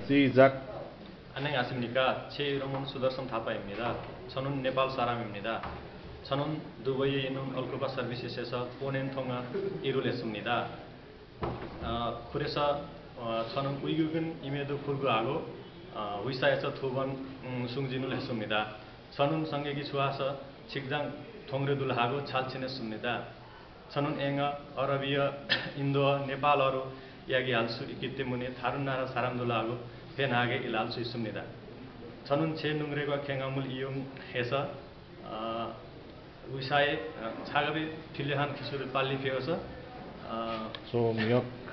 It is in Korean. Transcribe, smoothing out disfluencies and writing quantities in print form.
시작. 안녕하십니까. 제 이름은 수더선 타파입니다. 저는 네팔 사람입니다. 저는 두바이에 있는 얼쿠바 서비스에서 5년 동안 일을 했습니다. 그래서 저는 외국인임에도 불구하고 회사에서 2번 승진을 했습니다. 저는 성격이 좋아서 직장 동료들하고 잘 지냈습니다. 저는 영어, 아라비아, 인도어, 네팔어로 이야기할 수 있기 때문에 다른 나라 사람들하고 편하게 일할 수 있습니다. 저는 제 능력과 경험을 이용해서 회사에 작업에 필요한 기술을 빨리 배워서 조미혁